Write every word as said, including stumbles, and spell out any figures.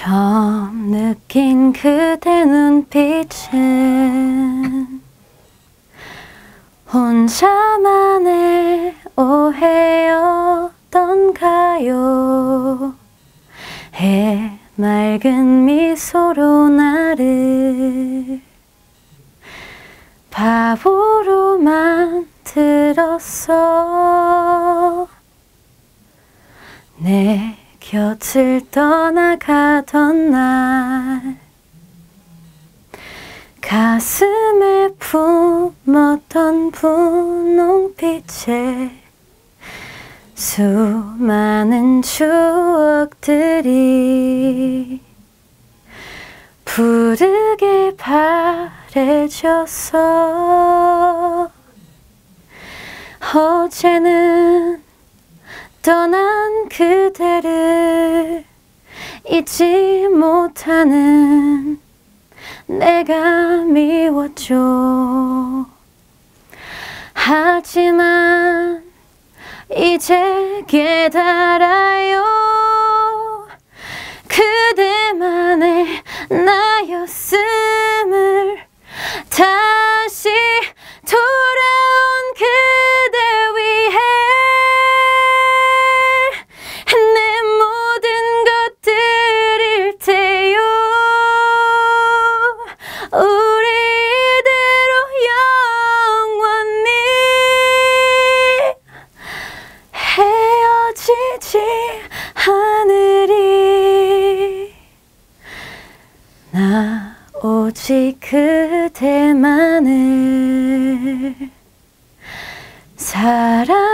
처음 느낀 그대 눈빛은 혼자만의 오해였던가요. 해맑은 미소로 나를 바보로 만들었어. 내 곁을 떠나가던 날 가슴에 품었던 분홍빛에 수많은 추억들이 푸르게 바래졌어. 어제는 떠난 그대를 잊지 못하는 내가 미웠죠. 하지만 이제 깨달아요. 그대만의 나였음을. 다시 돌아온 그대 위해 내 모든 것들일 테요. 우리 이대로 영원히 헤어지지 않으리. 나 오직 그대만을 사랑